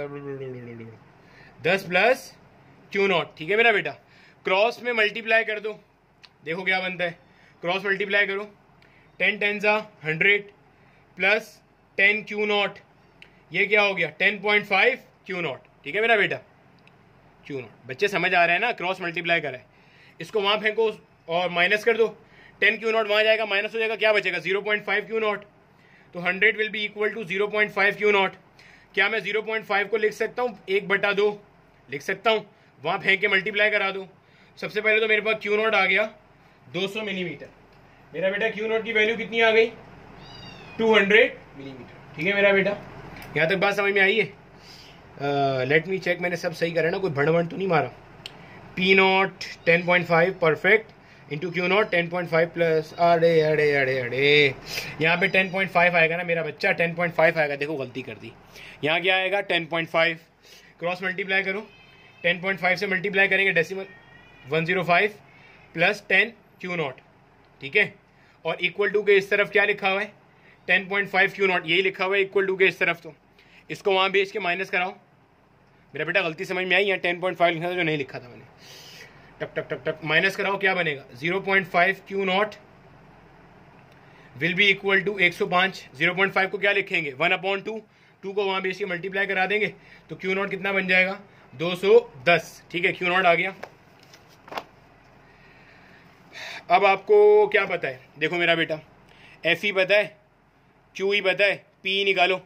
दस प्लस क्यू नॉट। ठीक है मेरा बेटा, क्रॉस में मल्टीप्लाई कर दो, देखो क्या बनता है, क्रॉस मल्टीप्लाई करो, टेन टेन सा hundred plus ten Q not, ये क्या हो गया, ten point five Q not. ठीक है मेरा बेटा, क्यू नॉट। बच्चे समझ आ रहे हैं ना, क्रॉस मल्टीप्लाई करा है, इसको वहां फेंको और माइनस कर दो, टेन क्यू नॉट वहां जाएगा, माइनस हो जाएगा, क्या बचेगा, zero point five Q not. तो hundred will be equal to zero point five Q not. क्या मैं जीरो पॉइंट फाइव को लिख सकता हूँ, एक बटा दो लिख सकता हूँ, वहां फेंक के मल्टीप्लाई करा दो। सबसे पहले तो मेरे पास क्यू नॉट आ गया दो सौ मिलीमीटर। मेरा बेटा क्यू नॉट की वैल्यू कितनी आ गई, टू हंड्रेड मिलीमीटर। ठीक है मेरा बेटा, यहाँ तक बात समझ में आई है। लेट मी चेक, मैंने सब सही करा ना, कोई भड़वड़ तो नहीं मारा। P not ten point five perfect, into Q not ten point five plus, अरे अरे अरे अरे यहाँ पे टेन पॉइंट फाइव आएगा ना मेरा बच्चा, टेन पॉइंट फाइव आएगा। देखो गलती कर दी, यहाँ क्या आएगा, ten point five. Cross multiply करो, टेन पॉइंट फाइव से मल्टीप्लाई करेंगे decimal one zero five plus ten Q not. ठीक है, और इक्वल टू के इस तरफ क्या लिखा हुआ है, ten point five Q not, यही लिखा हुआ है इक्वल टू के इस तरफ। तो इसको वहाँ भेज के माइनस कराओ। मेरा बेटा गलती समझ में आई, यहाँ टेन पॉइंट फाइव लिखा था जो नहीं लिखा था मैंने। टक टक टक टक माइनस कराओ, क्या बनेगा, zero point five Q not will be equal to एक सौ पाँच। जीरो पॉइंट फाइव को क्या लिखेंगे, वन अपॉन टू, टू को वहाँ भेज के मल्टीप्लाई करा देंगे, तो क्यू नॉट कितना बन जाएगा, दो सौ दस। ठीक है, क्यू नॉट आ गया। अब आपको क्या पता है, देखो मेरा बेटा, एफ ई पता है, क्यू ई पता है, पी ई निकालो।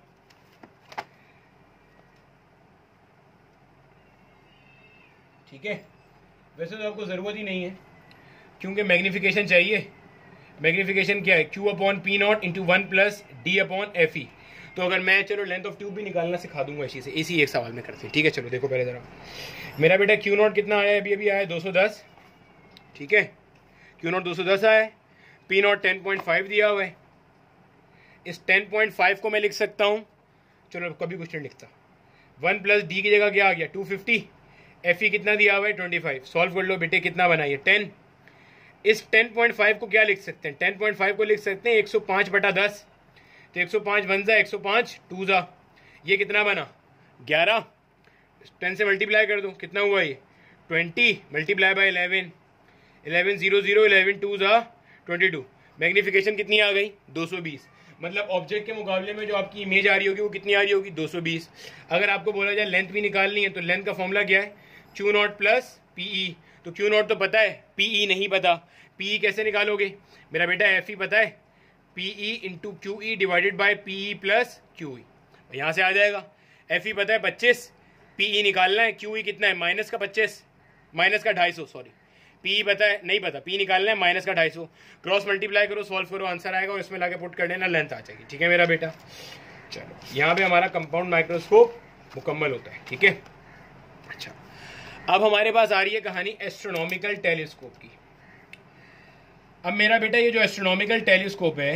ठीक है, वैसे तो आपको ज़रूरत ही नहीं है क्योंकि मैग्नीफिकेशन चाहिए। मैग्नीफिकेशन क्या है, Q upon P not into one plus D upon F E. तो अगर मैं चलो लेंथ ऑफ ट्यूब भी निकालना सिखा दूंगा इसी से, इसी एक सवाल में करते हैं। ठीक है, चलो देखो पहले ज़रा, मेरा बेटा क्यू नॉट कितना आया अभी अभी आया दो सौ दस। ठीक है, क्यू नॉट दो सौ दस आया है, P not ten point five दिया हुआ है। इस टेन पॉइंट फाइव को मैं लिख सकता हूँ, चलो कभी कुछ नहीं लिखता, वन प्लस डी की जगह क्या आ गया टू फिफ्टी। एफ ई कितना दिया हुआ है ट्वेंटी फाइव। सॉल्व कर लो बेटे, कितना बनाइए टेन। इस टेन पॉइंट फाइव को क्या लिख सकते हैं, टेन पॉइंट फाइव को लिख सकते हैं एक सौ पाँच बटा दस। तो एक सौ पाँच वन जा, एक सौ पाँच टू जा, ये कितना बना ग्यारह। टेन से मल्टीप्लाई कर दो, कितना हुआ ये twenty, multiply by eleven, eleven zero zero, eleven two जा ट्वेंटी टू। मैग्नीफिकेशन कितनी आ गई दो सौ बीस। मतलब ऑब्जेक्ट के मुकाबले में जो आपकी इमेज आ रही होगी वो कितनी आ रही होगी दो सौ बीस। अगर आपको बोला जाए लेंथ भी निकालनी है तो लेंथ का फॉर्मूला क्या है, क्यू नॉट प्लस पीई। तो क्यू नॉट तो पता है, पीई नहीं पता। पीई कैसे निकालोगे मेरा बेटा, एफ ई पता है, P E into Q E divided by P E plus Q E, यहाँ से आ जाएगा। एफ ई पता है पच्चीस, पीई निकालना है, क्यू ई कितना है माइनस का पच्चीस, माइनस का ढाई सौ सॉरी, पी पता है नहीं पता, पी निकालना है माइनस का ढाई सौ। क्रॉस मल्टीप्लाई करो, सॉल्व करो, आंसर आएगा और इसमें लाके पुट कर देना, लेंथ आ जाएगी। ठीक है मेरा बेटा, चलो यहाँ पे हमारा कंपाउंड माइक्रोस्कोप मुकम्मल होता है। ठीक है, अच्छा अब हमारे पास आ रही है कहानी एस्ट्रोनॉमिकल टेलीस्कोप की। अब मेरा बेटा ये जो एस्ट्रोनॉमिकल टेलीस्कोप है,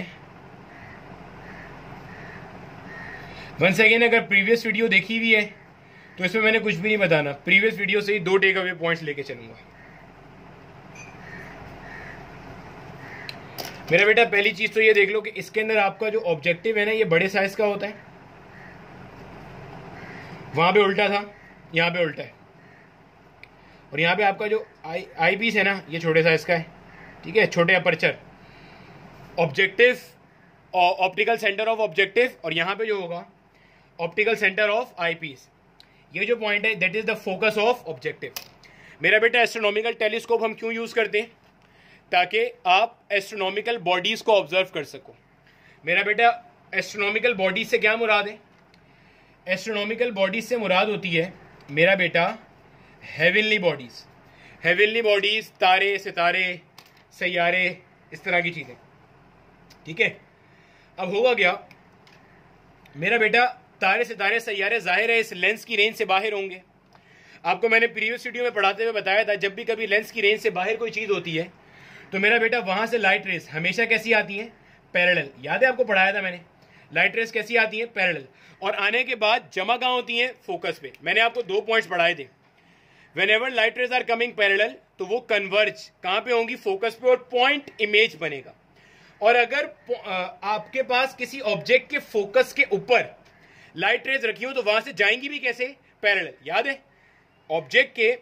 वंस अगेन अगर प्रीवियस वीडियो देखी हुई है तो इसमें मैंने कुछ भी नहीं बताना, प्रीवियस वीडियो से ही दो टेक अवे पॉइंट्स लेके चलूंगा। मेरा बेटा पहली चीज तो ये देख लो कि इसके अंदर आपका जो ऑब्जेक्टिव है ना, ये बड़े साइज का होता है। वहां पे उल्टा था, यहाँ पे उल्टा है। और यहाँ पे आपका जो आई आई पीस है ना, ये छोटे साइज का है। ठीक है, छोटे aperture, objective, optical centre of objective, और यहाँ पे जो होगा optical centre of eyepiece. ये जो पॉइंट है that is the focus of objective. मेरा बेटा एस्ट्रोनॉमिकल टेलीस्कोप हम क्यों यूज करते हैं, ताकि आप एस्ट्रोनॉमिकल बॉडीज को ऑब्जर्व कर सको। मेरा बेटा एस्ट्रोनॉमिकल बॉडीज से क्या मुराद है, एस्ट्रोनॉमिकल बॉडीज से मुराद होती है मेरा बेटा हेवनली बॉडीज। हेवनली बॉडीज तारे, सितारे, सैयारे, इस तरह की चीजें। ठीक है, अब होगा क्या मेरा बेटा, तारे, सितारे, सैयारे जाहिर है इस लेंस की रेंज से बाहर होंगे। आपको मैंने प्रीवियस वीडियो में पढ़ाते हुए बताया था, जब भी कभी लेंस की रेंज से बाहर कोई चीज होती है तो मेरा बेटा वहां से लाइट रेस हमेशा कैसी आती है, पैरेलल। याद है आपको पढ़ाया था मैंने, लाइट रेस कैसी आती है, पैरेलल। और आने के बाद जमा कहाँ होती है, फोकस पे। मैंने आपको दो पॉइंट्स पढ़ाए थे, whenever light rays are coming parallel तो वो कन्वर्ज कहाँ पे होंगी, फोकस पे, और पॉइंट इमेज बनेगा। और अगर आपके पास किसी ऑब्जेक्ट के फोकस के ऊपर लाइट रेज रखी हो तो वहां से जाएंगी भी कैसे, पैरेलल। याद है, ऑब्जेक्ट के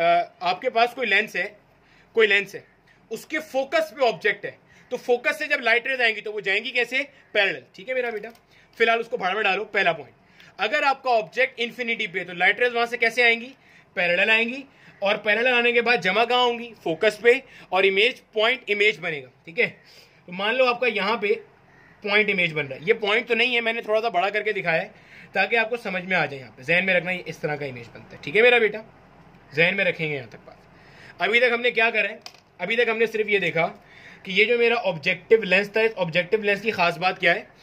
आपके पास कोई लेंस है, कोई लेंस है, उसके फोकस पे ऑब्जेक्ट है, तो फोकस से जब लाइट रेज आएंगी तो वो जाएंगी कैसे, पैरेलल। ठीक है मेरा बेटा, फिलहाल उसको भाड़ में डालो। पहला पॉइंट, अगर आपका ऑब्जेक्ट इन्फिनिटी पे तो लाइट रेज वहां से कैसे आएंगी, पैरेलल आएंगी। और पैरेलल आने के बाद जमा कहाँ होंगी, फोकस पे, और इमेज पॉइंट इमेज बनेगा। ठीक है, तो मान लो आपका यहाँ पे पॉइंट इमेज बन रहा है। ये पॉइंट तो नहीं है, मैंने थोड़ा सा बड़ा करके दिखाया है ताकि आपको समझ में आ जाए। यहाँ पे जहन में रखना, ये इस तरह का इमेज बनता है। ठीक है मेरा बेटा, जहन में रखेंगे यहाँ तक बात। अभी तक हमने क्या करा है, अभी तक हमने सिर्फ ये देखा कि ये जो मेरा ऑब्जेक्टिव लेंस था, इस ऑब्जेक्टिव लेंस की खास बात क्या है,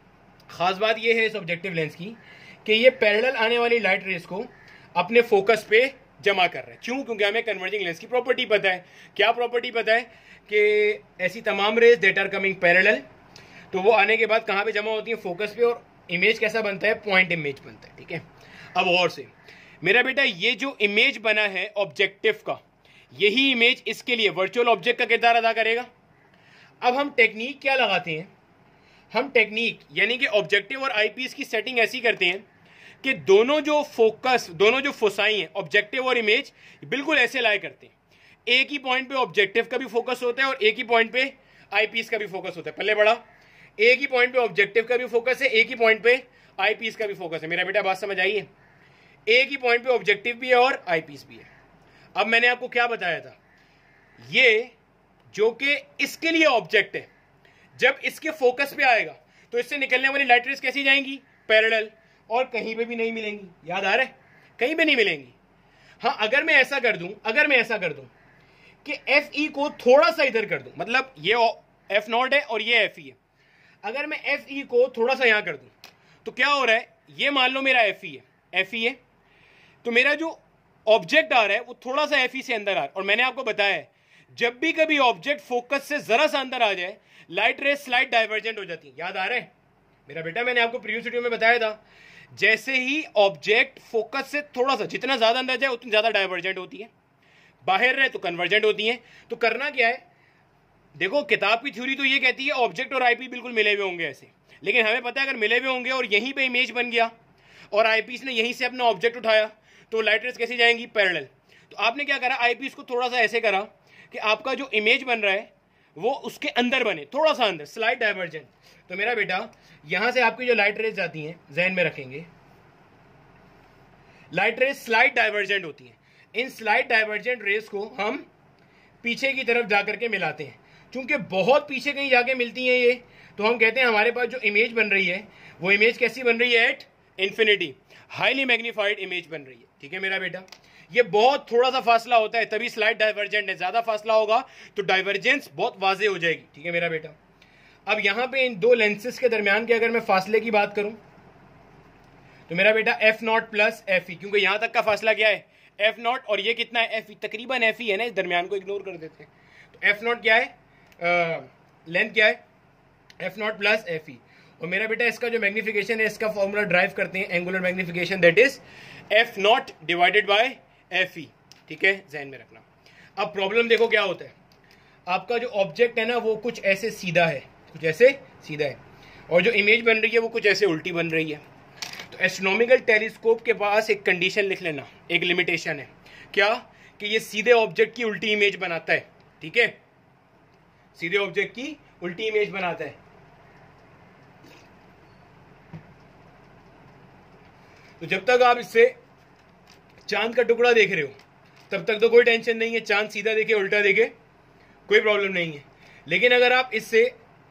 खास बात ये है इस ऑब्जेक्टिव लेंस की कि ये पैरेलल आने वाली लाइट रेस को अपने फोकस पे जमा कर रहा है। क्यों, क्योंकि हमें कन्वर्जिंग लेंस की प्रॉपर्टी पता है। क्या प्रॉपर्टी पता है कि ऐसी तमाम rays that are coming parallel, तो वो आने के बाद कहाँ पे जमा होती है, फोकस पे, और इमेज कैसा बनता है, पॉइंट इमेज बनता है। ठीक है, अब गौर से मेरा बेटा, ये जो इमेज बना है ऑब्जेक्टिव का, यही इमेज इसके लिए वर्चुअल ऑब्जेक्ट का किरदार अदा करेगा। अब हम टेक्निक क्या लगाते हैं, हम टेक्निक यानी कि ऑब्जेक्टिव और आईपीस की सेटिंग ऐसी करते हैं कि दोनों जो फोकस, दोनों जो फोसाई हैं, ऑब्जेक्टिव और इमेज, बिल्कुल ऐसे लाए करते हैं। एक ही पॉइंट पे ऑब्जेक्टिव का भी फोकस होता है और एक ही पॉइंट पे आईपीस का भी फोकस होता है। पल्ले बड़ा, एक ही पॉइंट पे ऑब्जेक्टिव का भी फोकस है, एक ही पॉइंट पे आईपीस का भी फोकस है। मेरा बेटा बात समझ आई है, एक ही पॉइंट पे ऑब्जेक्टिव भी है और आईपीस भी है। अब मैंने आपको क्या बताया था, ये जो कि इसके लिए ऑब्जेक्ट है, जब इसके फोकस पे आएगा तो इससे निकलने वाली लाइट रेज कैसी जाएंगी, पैरेलल, और कहीं पे भी नहीं मिलेंगी। याद आ रहा है, कहीं पे नहीं मिलेंगी। हाँ, अगर मैं ऐसा कर दूं, अगर मैं ऐसा कर दूं कि एफ ई को थोड़ा सा इधर कर दूं, मतलब ये एफ नॉट है और ये एफ ई है, अगर मैं एफ ई को थोड़ा सा यहां कर दूं तो क्या हो रहा है, ये मान लो मेरा एफ ई है, एफ ई है, तो मेरा जो ऑब्जेक्ट आ रहा है वो थोड़ा सा एफ ई से अंदर आ रहा है। और मैंने आपको बताया है, जब भी कभी ऑब्जेक्ट फोकस से जरा सा अंदर आ जाए, लाइट रेज स्लाइट डाइवर्जेंट हो जाती है। याद आ रहा है मेरा बेटा, मैंने आपको प्रीवियस वीडियो में बताया था, जैसे ही ऑब्जेक्ट फोकस से थोड़ा सा, जितना ज्यादा अंदर जाए उतनी ज्यादा डाइवर्जेंट होती है, बाहर रहे तो कन्वर्जेंट होती है। तो करना क्या है, देखो किताब की थ्योरी तो ये कहती है ऑब्जेक्ट और आईपीस बिल्कुल मिले हुए होंगे ऐसे, लेकिन हमें पता है अगर मिले हुए होंगे और यहीं पे इमेज बन गया और आईपीस ने यहीं से अपना ऑब्जेक्ट उठाया तो लाइट रेज कैसी जाएंगी, पैरेलल। तो आपने क्या करा, आईपीस को थोड़ा सा ऐसे करा कि आपका जो इमेज बन रहा है वो उसके अंदर बने, थोड़ा सा अंदर, स्लाइड डाइवर्जेंट। तो मेरा बेटा यहां से आपकी जो लाइट रेज जाती हैं, जहन में रखेंगे, लाइट रेज स्लाइड डाइवर्जेंट होती हैं। इन स्लाइड डाइवर्जेंट रेज को हम पीछे की तरफ जाकर के मिलाते हैं। चूंकि बहुत पीछे कहीं जाके मिलती हैं ये, तो हम कहते हैं हमारे पास जो इमेज बन रही है वो इमेज कैसी बन रही है, at infinity, highly magnified image बन रही है। ठीक है मेरा बेटा, ये बहुत थोड़ा सा फासला होता है तभी स्लाइड डाइवर्जेंट है, ज्यादा फासला होगा तो डाइवर्जेंस बहुत वाजे हो जाएगी। ठीक है मेरा बेटा, अब यहां पे इन दो लेंसेज के दरमियान के अगर मैं फासले की बात करूं तो मेरा बेटा F not plus F E, क्योंकि यहां तक का फासला क्या है, एफ नॉट, और ये कितना है, एफ ई, तकरीबन एफ ई है ना, इस दरमियान को इग्नोर कर देते हैं। तो एफ नॉट क्या है, लेंथ क्या है, F not plus F E. और मेरा बेटा इसका जो मैग्निफिकेशन है, इसका फॉर्मूला ड्राइव करते हैं, angular magnification, that is F not divided by F E. ठीक है, ध्यान में रखना। अब प्रॉब्लम देखो क्या होता है, आपका जो ऑब्जेक्ट है ना वो कुछ ऐसे सीधा है, कुछ ऐसे सीधा है, और जो इमेज बन रही है वो कुछ ऐसे उल्टी बन रही है। तो एस्ट्रोनॉमिकल टेलीस्कोप के पास एक कंडीशन लिख लेना, एक लिमिटेशन है, क्या, कि ये सीधे ऑब्जेक्ट की उल्टी इमेज बनाता है। ठीक है, सीधे ऑब्जेक्ट की उल्टी इमेज बनाता है। तो जब तक आप इससे चांद का टुकड़ा देख रहे हो तब तक तो कोई टेंशन नहीं है, चांद सीधा देखे उल्टा देखे कोई प्रॉब्लम नहीं है। लेकिन अगर आप इससे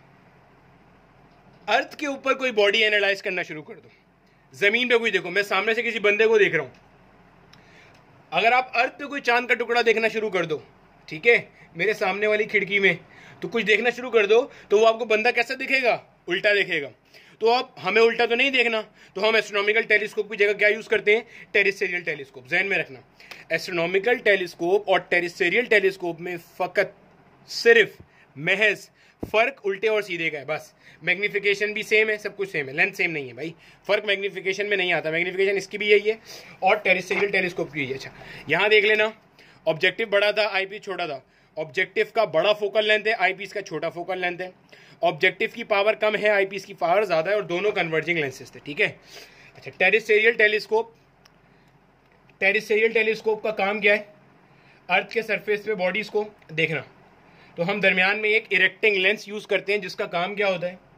अर्थ के ऊपर कोई बॉडी एनालाइज करना शुरू कर दो, जमीन पे कोई देखो, मैं सामने से किसी बंदे को देख रहा हूं, अगर आप अर्थ पे कोई चांद का टुकड़ा देखना शुरू कर दो, ठीक है, मेरे सामने वाली खिड़की में, तो कुछ देखना शुरू कर दो तो वो आपको बंदा कैसा दिखेगा, उल्टा दिखेगा। तो अब हमें उल्टा तो नहीं देखना, तो हम एस्ट्रोनॉमिकल टेलीस्कोप की जगह क्या यूज करते हैं, टेरिस्टेरियल टेलीस्कोप। ध्यान में रखना, एस्ट्रोनॉमिकल टेलीस्कोप और टेरिस्टेरियल टेलीस्कोप में फकत सिर्फ महज फर्क उल्टे और सीधे का है, बस। मैग्निफिकेशन भी सेम है, सब कुछ सेम है, लेंथ सेम नहीं है भाई, फर्क मैग्निफिकेशन में नहीं आता। मैग्निफिकेशन इसकी भी यही है और टेरिस्टेरियल टेलीस्कोप की यही है। अच्छा, यहाँ देख लेना, ऑब्जेक्टिव बड़ा था, आईपीस छोटा था। ऑब्जेक्टिव का बड़ा फोकल लेंथ है, आईपीस का छोटा फोकल लेंथ है। ऑब्जेक्टिव की पावर कम है, आईपीस की पावर ज्यादा है, और दोनों कन्वर्जिंग लेंसेज थे। ठीक है, अच्छा, टेरिस्टेरियल टेलीस्कोप, टेरिस्टेरियल टेलीस्कोप का काम क्या है, अर्थ के सरफेस पे बॉडीज को देखना। तो हम दरमियान में एक इरेक्टिंग लेंस यूज करते हैं जिसका काम क्या होता है,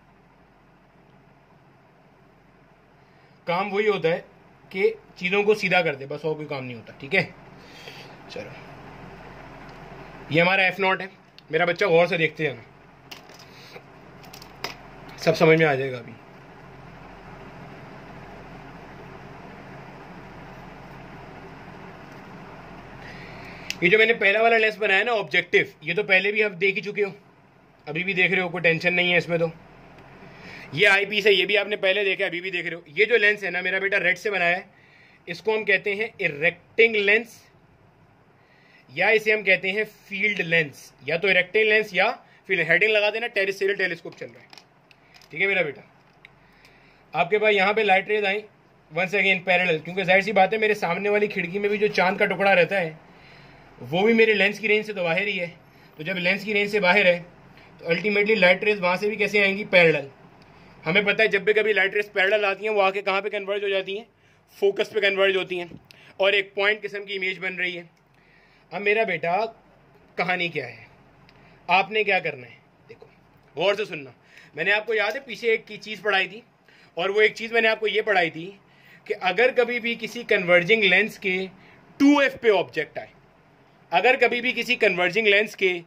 काम वही होता है कि चीजों को सीधा कर दे, बस और कोई काम नहीं होता। ठीक है, चलो, ये हमारा एफ नॉट है। मेरा बच्चा गौर से देखते हैं ना, सब समझ में आ जाएगा अभी। ये जो मैंने पहला वाला लेंस बनाया ना ऑब्जेक्टिव, ये तो पहले भी आप देख ही चुके हो, अभी भी देख रहे हो, कोई टेंशन नहीं है इसमें। तो ये आई पीस है, ये भी आपने पहले देखा, अभी भी देख रहे हो। ये जो लेंस है ना मेरा बेटा रेड से बनाया है, इसको हम कहते हैं इरेक्टिंग लेंस, या इसे हम कहते हैं फील्ड लेंस, या तो इरेक्टिंग लेंस या फील्ड। हेडिंग लगा देना, टेरिस्टेरियल टेलीस्कोप चल रहा है। ठीक है मेरा बेटा, आपके पास यहाँ पे लाइट रेज आई, वंस अगेन पैरेलल, क्योंकि जाहिर सी बात है मेरे सामने वाली खिड़की में भी जो चांद का टुकड़ा रहता है वो भी मेरे लेंस की रेंज से तो बाहर ही है। तो जब लेंस की रेंज से बाहर है तो अल्टीमेटली लाइट रेज वहां से भी कैसे आएंगी, पैरेलल। हमें पता है जब भी कभी लाइट रेज पैरेलल आती हैं वो आके कहाँ पे कन्वर्ज हो जाती हैं, फोकस पे कन्वर्ज होती हैं, और एक पॉइंट किस्म की इमेज बन रही है। अब मेरा बेटा कहानी क्या है, आपने क्या करना है, देखो गौर से सुनना। मैंने आपको याद है पीछे एक की चीज़ पढ़ाई थी, और वो एक चीज़ मैंने आपको ये पढ़ाई थी कि अगर कभी भी किसी कन्वर्जिंग लेंस के टू एफ पे ऑब्जेक्ट आए, अगर कभी भी किसी कन्वर्जिंग लेंस के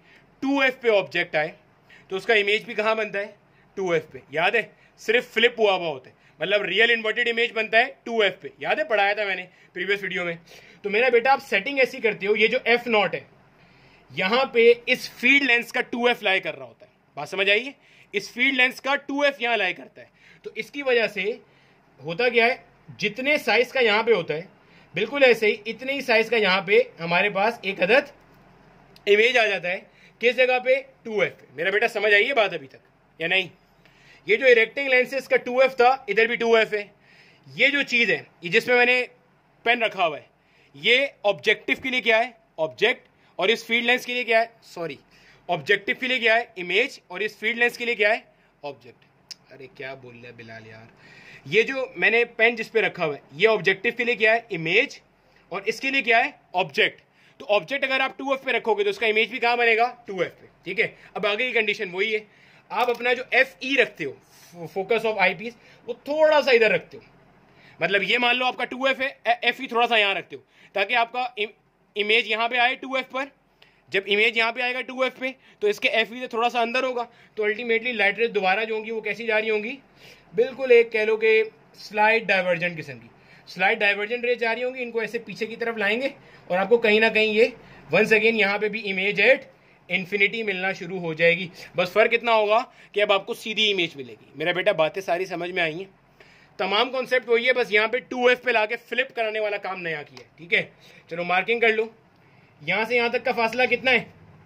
टू एफ पे ऑब्जेक्ट आए तो उसका इमेज भी कहाँ बनता है, टू एफ पे। याद है, सिर्फ फ्लिप हुआ हुआ होता है, मतलब रियल इन्वर्टेड इमेज बनता है टू एफ पे। याद है, पढ़ाया था मैंने प्रीवियस वीडियो में। तो मेरा बेटा आप सेटिंग ऐसी करते हो, ये जो एफ नॉट है यहां पे इस फील्ड लेंस का टू एफ लाई कर रहा होता है। बात समझ आइए, इस फील्ड लेंस का टू एफ यहां लाई करता है। तो इसकी वजह से होता क्या है, जितने साइज का यहां पे होता है बिल्कुल ऐसे ही इतने ही साइज का यहां पे हमारे पास एक अदद इमेज आ जाता है। किस जगह पे, टू एफ पे। मेरा बेटा समझ आइए बात अभी तक या नहीं। ये जो इरेक्टिंग लेंस है इसका टू एफ था, इधर भी टू एफ है। ये जो चीज है ये जिसमें मैंने पेन रखा हुआ है, ये ऑब्जेक्टिव के लिए क्या है, ऑब्जेक्ट, और इस फील्ड लेंस के लिए क्या है, सॉरी ऑब्जेक्टिव के लिए क्या है, इमेज, और इस फील्ड लेंस के लिए क्या है, ऑब्जेक्ट। अरे क्या बोल रहा है बिलाल यार। ये जो मैंने पेन जिस पे रखा हुआ है ये ऑब्जेक्टिव के लिए क्या है, इमेज, और इसके लिए क्या है, ऑब्जेक्ट। तो ऑब्जेक्ट अगर आप टू एफ पे रखोगे तो उसका इमेज भी कहां बनेगा, टू एफ पे। ठीक है, अब आगे की कंडीशन वही है, आप अपना जो एफ ई रखते हो, फोकस ऑफ आई पीस, वो थोड़ा सा इधर रखते हो। मतलब ये मान लो आपका टू एफ है, एफ ई थोड़ा सा यहां रखते हो ताकि आपका इमेज यहां पे आए टू एफ पर। जब इमेज यहां पे आएगा टू एफ पे तो इसके एफ ई से थोड़ा सा अंदर होगा, तो अल्टीमेटली लाइट रेज दोबारा जो होंगी वो कैसी जा रही होंगी, बिल्कुल एक कह लो कि स्लाइड डाइवर्जेंट किस्म की स्लाइड डाइवर्जेंट रेज जा रही होंगी। इनको ऐसे पीछे की तरफ लाएंगे और आपको कहीं ना कहीं ये वंस अगेन यहाँ पे भी इमेज एट इन्फिनिटी मिलना शुरू हो जाएगी। बस फर्क इतना होगा कि अब आपको सीधी इमेज मिलेगी। मेरा बेटा बातें सारी समझ में आई हैं, तमाम कॉन्सेप्ट वही है, बस यहाँ पे टू एफ पे लाके फ्लिप कराने वाला काम नया किया है। ठीक है, चलो मार्किंग कर लो। यहां से यहां तक का फासला कितना है,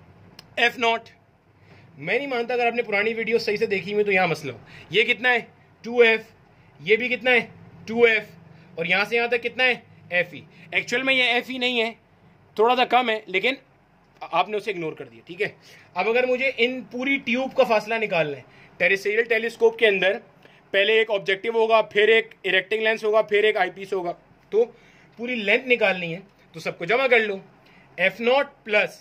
एफ नॉट। मैं नहीं मानता, अगर आपने पुरानी वीडियो सही से देखी हुई तो यहाँ मसला हो। ये कितना है, टू एफ, ये भी कितना है, टू एफ, और यहां से यहां तक कितना है, एफ ई। एक्चुअल में ये एफ ई नहीं है, थोड़ा सा कम है, लेकिन आपने उसे इग्नोर कर दिया। ठीक है, अब अगर मुझे इन पूरी ट्यूब का फासला निकालना है, टेरेस्ट्रियल टेलीस्कोप के अंदर पहले एक ऑब्जेक्टिव होगा, फिर एक इरेक्टिंग लेंस होगा, फिर एक आईपीस होगा, तो पूरी लेंथ निकालनी है तो सबको जमा कर लो, F not plus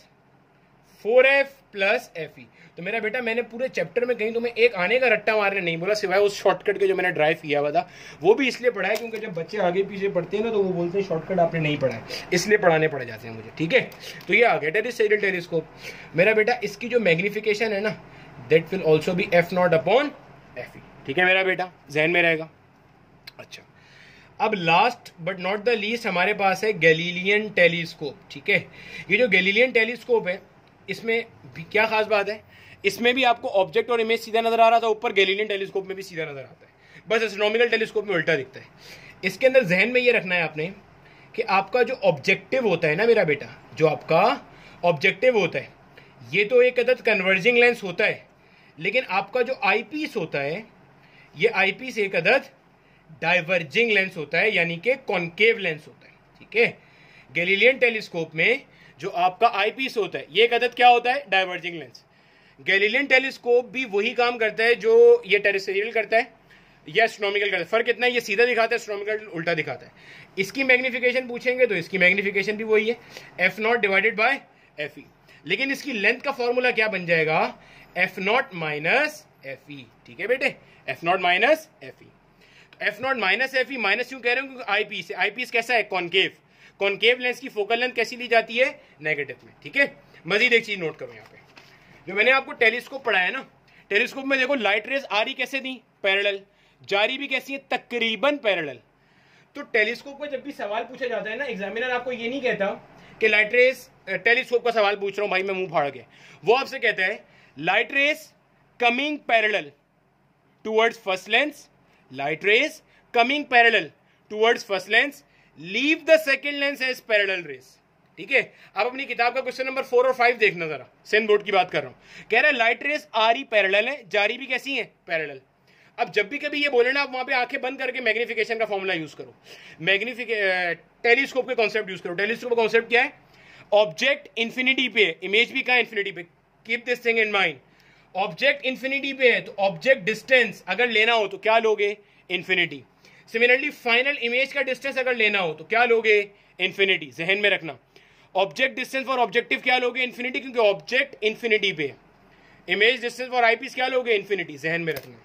four F plus F E. तो मेरा बेटा मैंने पूरे चैप्टर में कहीं तुम्हें एक आने का रट्टा मारने नहीं बोला, सिवाय उस शॉर्टकट के जो मैंने ड्राइव किया हुआ था। वो भी इसलिए पढ़ा है क्योंकि जब बच्चे आगे पीछे पढ़ते हैं ना तो वो बोलते हैं शॉर्टकट आपने नहीं पढ़ा है, इसलिए पढ़ाने पड़ जाते हैं मुझे। ठीक है, तो ये आ गया टेरेस्ट्रियल टेलीस्कोप। मेरा बेटा इसकी जो मैग्निफिकेशन है ना, that will also be F not upon F E. ठीक है मेरा बेटा, जहन में रहेगा। अच्छा, अब last but not the least हमारे पास है गैलीलियन टेलीस्कोप। ठीक है, ये जो गैलीलियन टेलीस्कोप है इसमें भी क्या खास बात है, इसमें भी आपको ऑब्जेक्ट और इमेज सीधा नजर आ रहा था ऊपर, गैलीलियन टेलीस्कोप में भी सीधा नजर आता है, बस एस्ट्रोनॉमिकल टेलीस्कोप में उल्टा दिखता है। इसके अंदर जहन में ये रखना है आपने कि आपका जो ऑब्जेक्टिव होता है ना मेरा बेटा, जो आपका ऑब्जेक्टिव होता है ये तो एक अदद कन्वर्जिंग लेंस होता है, लेकिन आपका जो आई पीस होता है ये आई पीस एक अदद डाइवर्जिंग लेंस होता है, यानी कि कॉनकेव लेंस होता है। ठीक है, गैलीलियन टेलीस्कोप में जो आपका आई पीस होता है ये एक अदद क्या होता है, डाइवर्जिंग लेंस। गैलीलियन टेलीस्कोप भी वही काम करता है जो ये टेरेस्ट्रियल करता है या एस्ट्रोनॉमिकल करता है। फर्क इतना है, ये सीधा दिखाता है, एस्ट्रोनॉमिकल उल्टा दिखाता है। इसकी मैग्निफिकेशन पूछेंगे तो इसकी मैग्निफिकेशन भी वही है, F not divided by F E, लेकिन इसकी लेंथ का फॉर्मूला क्या बन जाएगा, F not minus F E. ठीक है बेटे, F not minus F E. F not minus F E, minus क्यों कह रहे हो क्योंकि आई पीस है। आई पीस कैसा है, कॉनकेव। कॉनकेव लेंस की फोकल लेंथ कैसी ली जाती है, नेगेटिव में। ठीक है, मजीद एक चीज नोट करो यहाँ पे, जो मैंने आपको टेलीस्कोप पढ़ाया ना, टेलीस्कोप में देखो लाइट रेज आ रही कैसे दी, पैरेलल, जा रही भी कैसी है, तकरीबन पैरेलल। तो टेलीस्कोप का जब भी सवाल पूछा जाता है ना, एग्जामिनर आपको ये नहीं कहता कि लाइट रेज, टेलीस्कोप का सवाल पूछ रहा हूं भाई मैं मुंह फाड़ के, वो आपसे कहता है light rays coming parallel towards first lens, light rays coming parallel towards first lens, leave the second lens as parallel rays. ठीक है, आप अपनी किताब का क्वेश्चन नंबर फोर और फाइव देखना जरा, सेन बोर्ड की बात कर रहा हूं। कह रहा है लाइट रेज आ रही पैरेलल है, जा रही भी कैसी है, पैरेलल। अब जब भी कभी ये बोले ना, आप वहां पे आंखें बंद करके मैग्निफिकेशन का फॉर्मूला यूज करो, मैग्निफिके टेलीस्कोप के कॉन्सेप्ट यूज करो। टेलीस्कोप का कॉन्सेप्ट क्या है, ऑब्जेक्ट इंफिनिटी पे, इमेज भी कहां इंफिनिटी पे, keep this thing in mind. Object infinity पे है तो ऑब्जेक्ट डिस्टेंस अगर लेना हो तो क्या लोगे, इंफिनिटी। सिमिलरली फाइनल इमेज का डिस्टेंस अगर लेना हो तो क्या लोगे, इंफिनिटी। जहन में रखना, ऑब्जेक्ट डिस्टेंस फॉर ऑब्जेक्टिव क्या लोगे, इंफिनिटी, क्योंकि ऑब्जेक्ट इंफिनिटी पे है। इमेज डिस्टेंस फॉर आईपीस क्या लोगे, इंफिनिटी। जहन में रखना।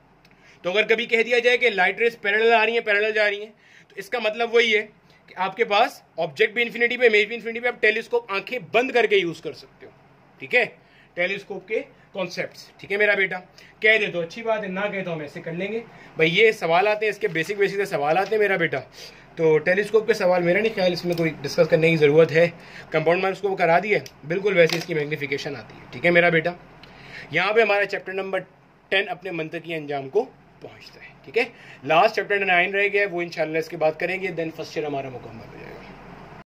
तो अगर कभी कह दिया जाए कि लाइट रेज पैरेलल आ रही है, पैरेलल जा रही है, तो इसका मतलब वही है कि आपके पास ऑब्जेक्ट भी इंफिनिटी पे, इमेज भी इंफिनिटी पे, आप टेलीस्कोप आंखें बंद करके यूज कर सकते हो। ठीक है, टेलीस्कोप के कॉन्सेप्ट्स। ठीक है मेरा बेटा, कह दे तो अच्छी बात है, ना कहे तो हम ऐसे कर लेंगे। भाई ये सवाल आते हैं, इसके बेसिक बेसिक से सवाल आते हैं मेरा बेटा। तो टेलीस्कोप के सवाल मेरा नहीं ख्याल इसमें कोई डिस्कस करने की ज़रूरत है। कंपाउंड माइक्रोस्कोप करा दिया बिल्कुल वैसे इसकी मैग्नीफिकेशन आती है। ठीक है मेरा बेटा, यहाँ पे हमारा चैप्टर नंबर टेन अपने मंतकी अंजाम को पहुँचता है। ठीक है, लास्ट चैप्टर नाइन रह गया, वो इंशाल्लाह इसकी बात करेंगे, देन फर्स्ट ईयर हमारा मुकम्मल हो जाएगा।